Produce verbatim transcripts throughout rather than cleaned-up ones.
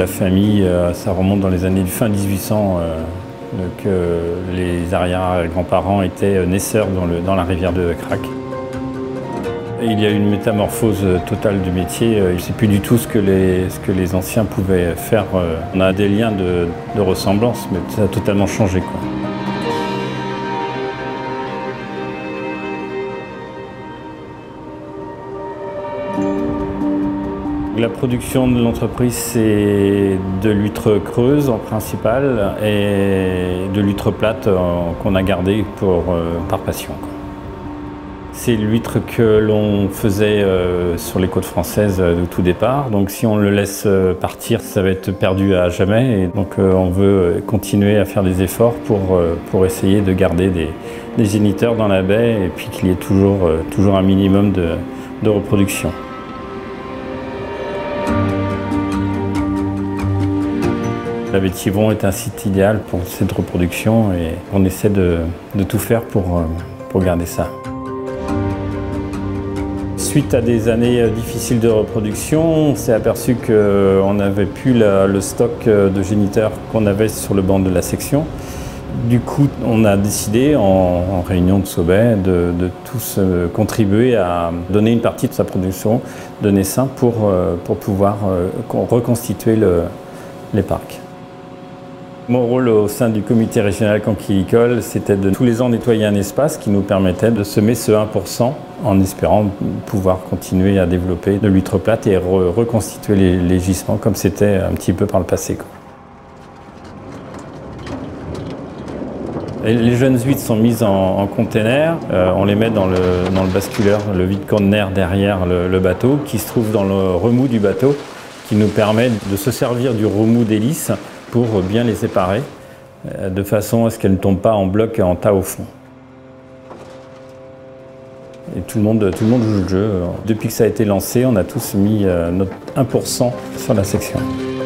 famille, ça remonte dans les années fin mille huit cents, que les arrière-grands-parents étaient naisseurs dans, le, dans la rivière de Crac. Et il y a eu une métamorphose totale du métier. Je ne sais plus du tout ce que les, ce que les anciens pouvaient faire. On a des liens de, de ressemblance, mais ça a totalement changé, quoi. La production de l'entreprise, c'est de l'huître creuse en principal et de l'huître plate qu'on a gardée pour, par passion. C'est l'huître que l'on faisait sur les côtes françaises au tout départ. Donc si on le laisse partir, ça va être perdu à jamais. Et donc on veut continuer à faire des efforts pour, pour essayer de garder des, des géniteurs dans la baie et puis qu'il y ait toujours, toujours un minimum de, de reproduction. La baie de Quiberon est un site idéal pour cette reproduction et on essaie de, de tout faire pour, pour garder ça. Suite à des années difficiles de reproduction, on s'est aperçu qu'on n'avait plus la, le stock de géniteurs qu'on avait sur le banc de la section. Du coup, on a décidé en, en réunion de Saudet de, de tous contribuer à donner une partie de sa production de naissin pour, pour pouvoir reconstituer le, les parcs. Mon rôle au sein du comité régional conchylicole, c'était de tous les ans nettoyer un espace qui nous permettait de semer ce un pour cent en espérant pouvoir continuer à développer de l'huître plate et re reconstituer les, les gisements comme c'était un petit peu par le passé, quoi. Et les jeunes huîtres sont mises en, en container, euh, on les met dans le, dans le basculeur, le vide-conteneur derrière le, le bateau qui se trouve dans le remous du bateau qui nous permet de se servir du remous d'hélice pour bien les séparer, de façon à ce qu'elles ne tombent pas en bloc et en tas au fond. Et tout le monde, tout le monde joue le jeu. Depuis que ça a été lancé, on a tous mis notre un pour cent sur la section.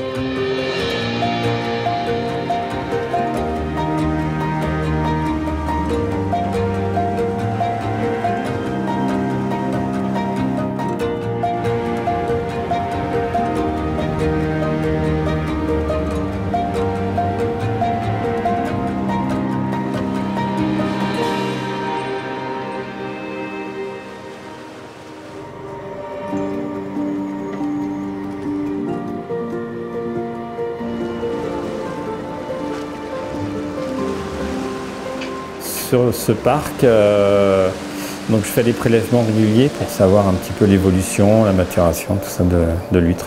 Sur ce parc, euh, donc je fais des prélèvements réguliers pour savoir un petit peu l'évolution, la maturation, tout ça de, de l'huître.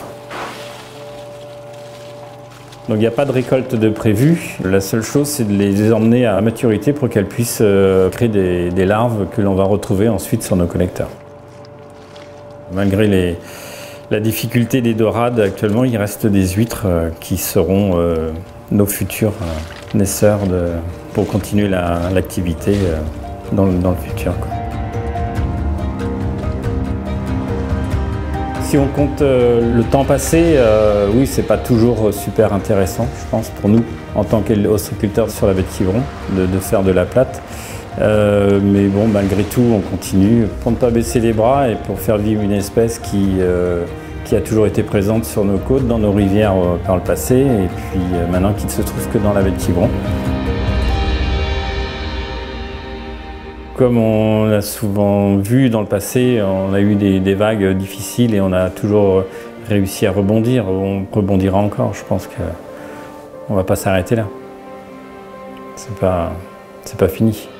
Donc il n'y a pas de récolte de prévu. La seule chose, c'est de les emmener à maturité pour qu'elles puissent euh, créer des, des larves que l'on va retrouver ensuite sur nos collecteurs. Malgré les, la difficulté des dorades actuellement, il reste des huîtres euh, qui seront euh, nos futurs euh, naisseurs de, pour continuer l'activité la, euh, dans, dans le futur, quoi. Si on compte euh, le temps passé, euh, oui, c'est pas toujours super intéressant, je pense, pour nous, en tant qu'ostréiculteurs sur la baie de Quiberon, de, de faire de la plate. Euh, mais bon, malgré tout, on continue pour ne pas baisser les bras et pour faire vivre une espèce qui, euh, qui a toujours été présente sur nos côtes, dans nos rivières euh, par le passé, et puis euh, maintenant qui ne se trouve que dans la baie de Quiberon. Comme on l'a souvent vu dans le passé, on a eu des, des vagues difficiles et on a toujours réussi à rebondir. On rebondira encore, je pense qu'on ne va pas s'arrêter là. C'est pas, c'est pas fini.